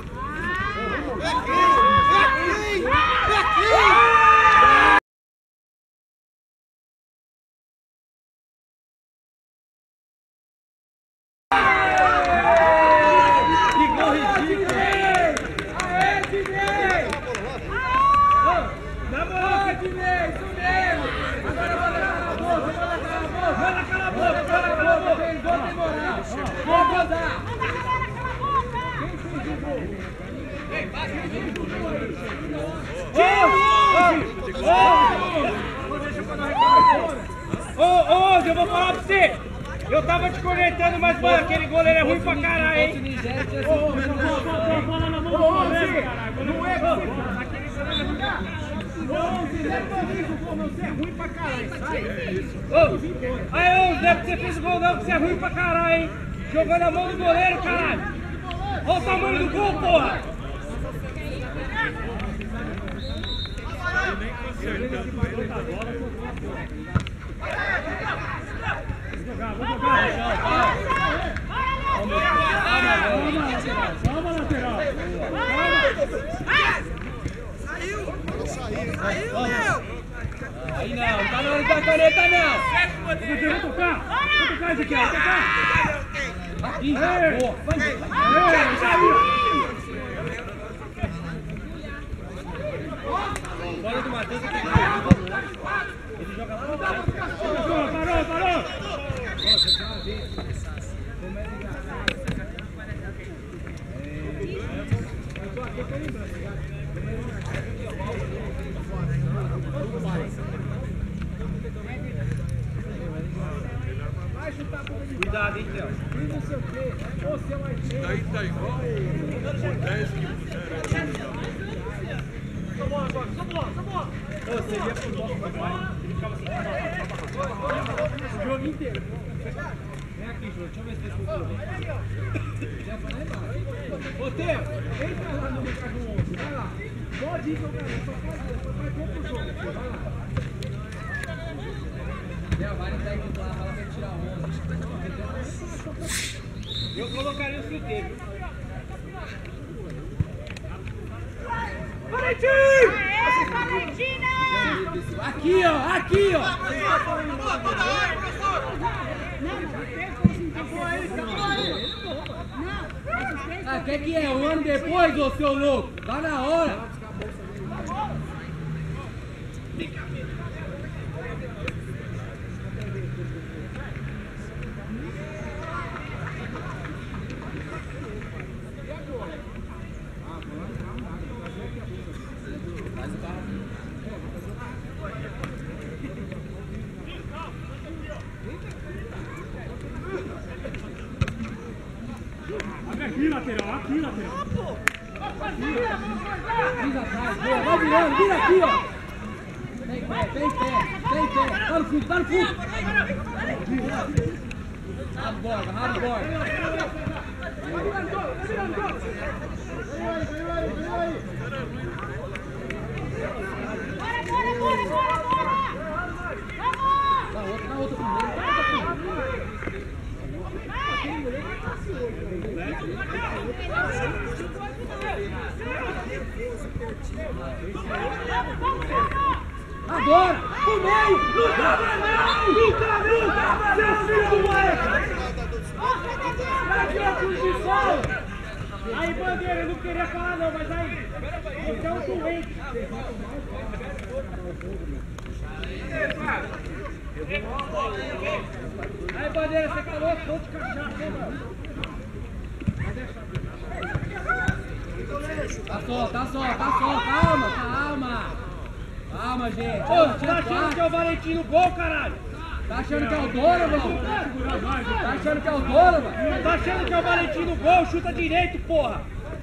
Ô, eu vou falar pra você. Eu tava te cornetando, mas mano, aquele goleiro é ruim pra caralho, hein? Não é você é ruim pra caralho, aí, ô, Zé, que você fez o gol não, que você é ruim pra caralho, hein? Jogando a mão do goleiro, caralho. Olha o tamanho do gol, porra. Calma, lateral. Saiu, meu! Aí não, tá na hora da caneta não! Vou tocar, Ezequiel, vou tocar! Aqui, boa! Bola do Matheus aqui. Ele joga lá no cara. Parou! Cuidado, hein, Theo. Não sei o quê. Você vai ter. Daí tá igual 10 quilos. Só bola agora, só bola. Você ia pro bloco, ele ficava assim. O jogo inteiro. Vem aqui, Júlio. Deixa eu ver se você escutou. Ô, Theo, entra lá no lugar do 11. Vai lá. Pode ir jogar, só pode ir. Depois vai pro jogo. Vai lá. Vai no técnico lá, fala pra ele tirar 11. Eu colocaria o chute. Valentina! Aqui, ó! Ah, quer que é? Um ano depois, ô seu louco? Tá na hora! Aqui, lateral. Vira atrás, boa, vai virando, vira aqui, ó! Tem pé! Tá no fundo! Hard board! Na outra primeiro! Agora! No meio! Não cabra não! Seu filho do moleque! Aqui é tudo de sol! Aí, Bandeira, eu não queria falar não, mas aí, você é um doente. Aí, Bandeira, você falou ponto de cachaça, hein, mano? Tá só, calma, gente. Ô, tá achando que é o Valentim no gol, caralho? Tá achando que é o Donovan? Tá achando que é o Donovan? Tá achando que é o Valentim no gol? Chuta direito, porra!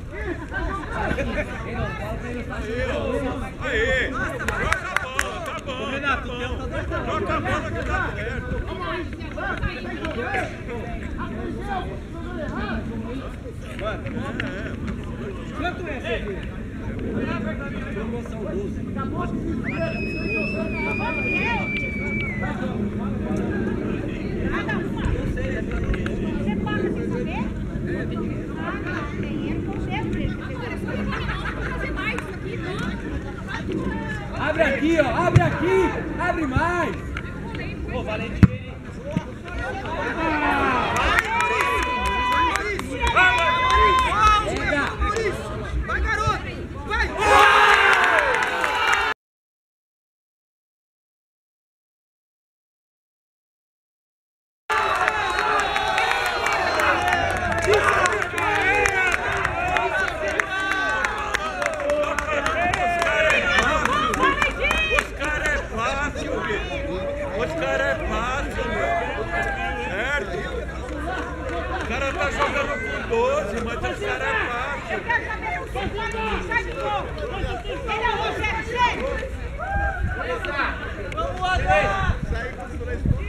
Aí, joga a bola, tá bom. Renato, o tempo tá doidão. Joga a bola que dá certo. Quanto é esse aqui? Promoção 12. Abre aqui, ó, abre aqui, abre mais. Ô, Valentim. Vai, garoto, vai. Os caras é fácil, meu. Certo? O cara tá jogando com 12, mas os caras é fácil. Eu quero saber o segundo, sai de novo. Ele é o Rogério, chega. Vamos lá, André. Sai com os 3 pontos.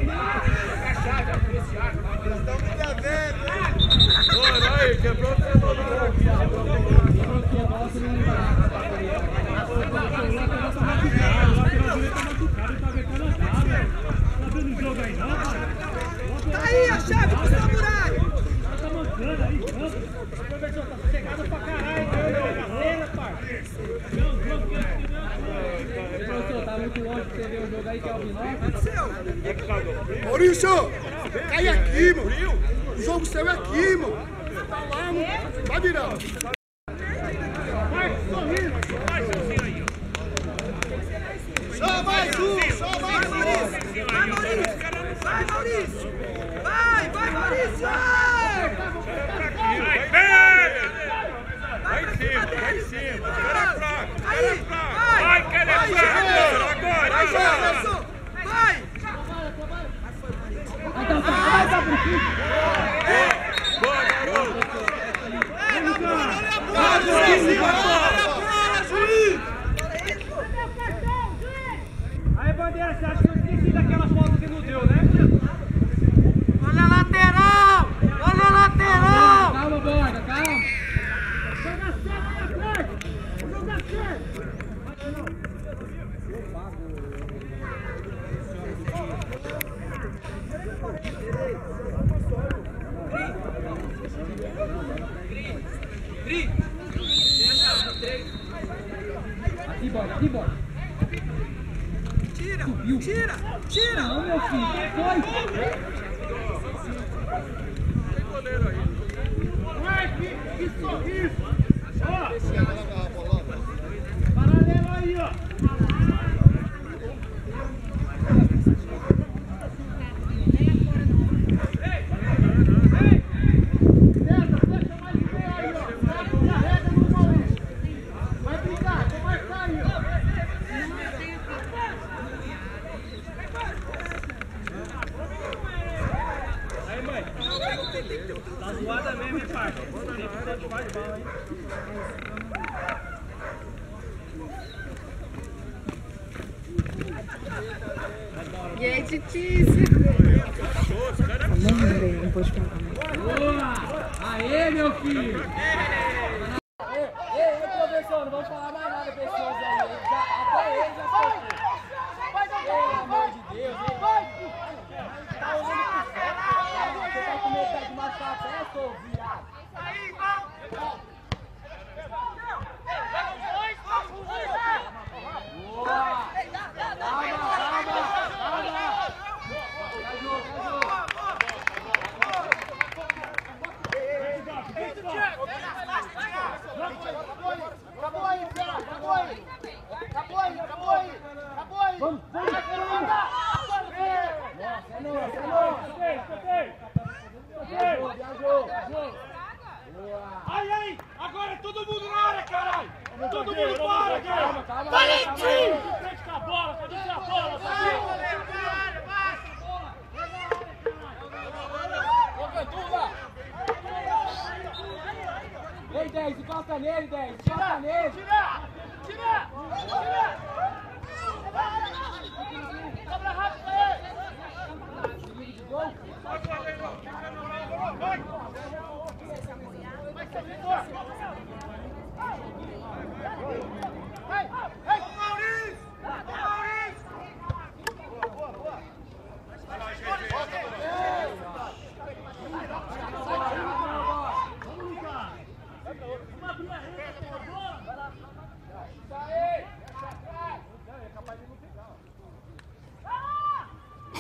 Eles estão me devendo, hein? Bora aí, quebrou o celular aqui. Tá aí a chave pro samurai. Tá mancando aí, professor, tá sossegado pra caralho. Cena, parceiro. Professor, tá muito longe pra você ver o jogo aí, que é o binóculo. Maurício, cai aqui, mano. O jogo seu é aqui, mano. Você tá lá, mano. Vai virar. Só mais um, só mais um. Vai, Maurício. Vai, Maurício. Vai, Maurício. Vai em cima, os caras é fraco, os caras é fraco. Vai, que ele é fraco agora. Vai, Jefferson. Vai. Boa, garoto. Aí, Bandeira, você acha que eu esqueci daquela foto que não deu, né? Olha a lateral. Olha a lateral. Calma, Borga, calma. Joga certo na frente. Joga certo. Aqui, Borga. Tira. Não, meu filho, foi. Vai, que sorriso. Ó. Paralelo aí, ó. Tá zoada mesmo, hein, pai? Sempre faz mal, hein? E aí, Titícia? Não pode falar. Boa! Aê, meu filho! Ei, professor, não vamos falar mais nada pra esses aí. Até ele já soltou. Pelo amor de Deus, hein? Tá olhando pro céu, você vai começar de machucar a festa, ô viado? Acabou aí, Pé. Acabou aí. Vamos. Aí, agora todo mundo na área, caralho! Todo mundo para, cara! Valentim! Frente com a bola, cadê a bola? Ei, 10, encosta nele, 10, encosta nele! Tira! Cobra rápido aí!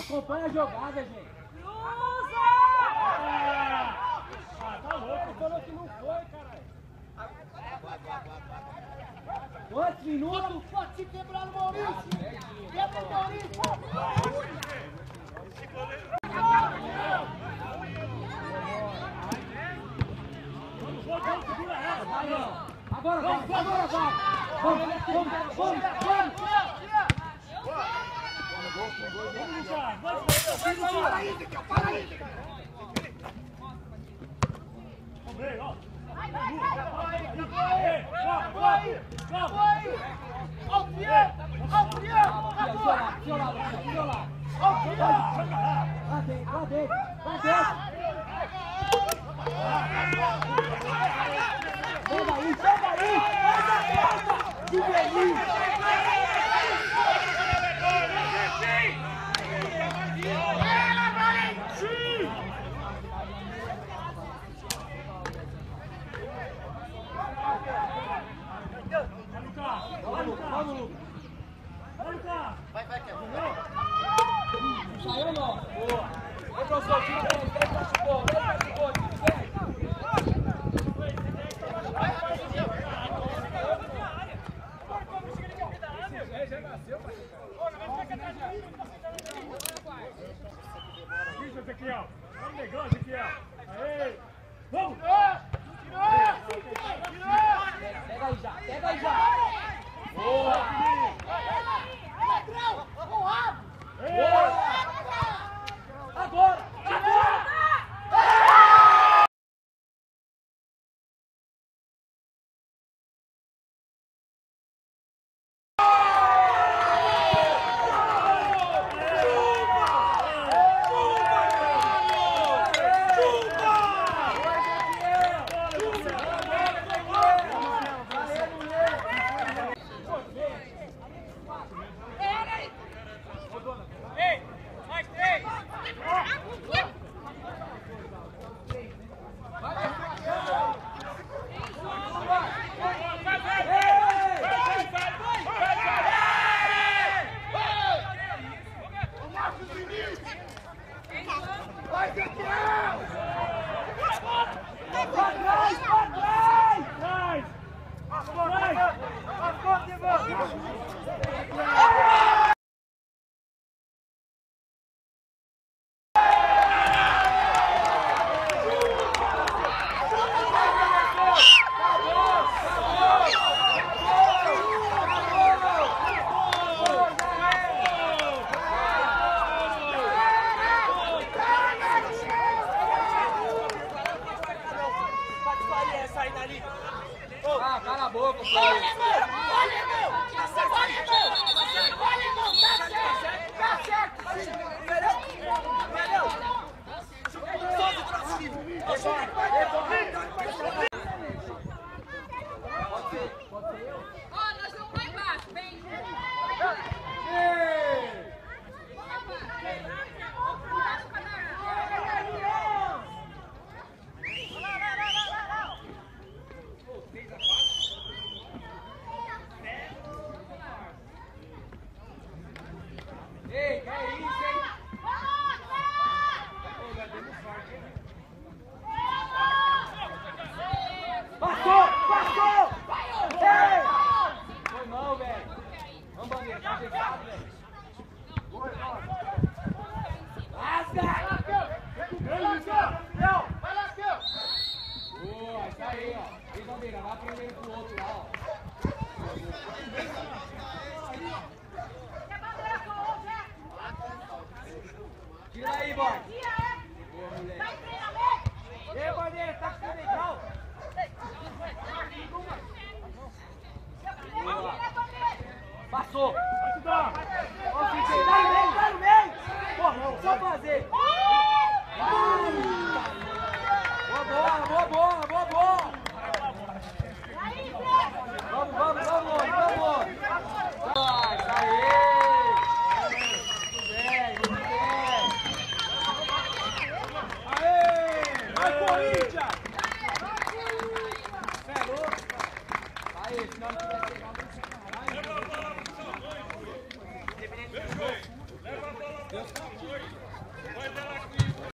Acompanha a jogada, gente. Tá louco, falou que não foi, caralho. Quantos minutos? Pode se quebrar no Maurício! Quebra o Maurício! Agora vai! Vamos! Saiu não? Boa! Ô, professor, tira ele, fecha o gol, Isso, Ezequiel. Vamos legal, Ezequiel. Aê! Vamos! Pega aí já! Boa! Agora! Ah, cala a boca, pô. Olha, irmão! Tá certo! Ó, nós vamos lá embaixo, vem. Ei, que é isso, hein? Passou! Ei! Foi mal, velho. Vamos, bandeira, tá fechado, velho. Boa, isso aí, ó. Ei, bandeira, vai primeiro pro outro lá, ó. Tira aí, boy. Boa, moleque. Ei, bandeira, tá ficando legal? Passou! Dá no meio! Porra, só fazer! Boa bola! Vamos! Vai, aê! Muito bem! Aê! Vai, Corinthians! Você é louco? Aí, se não tiver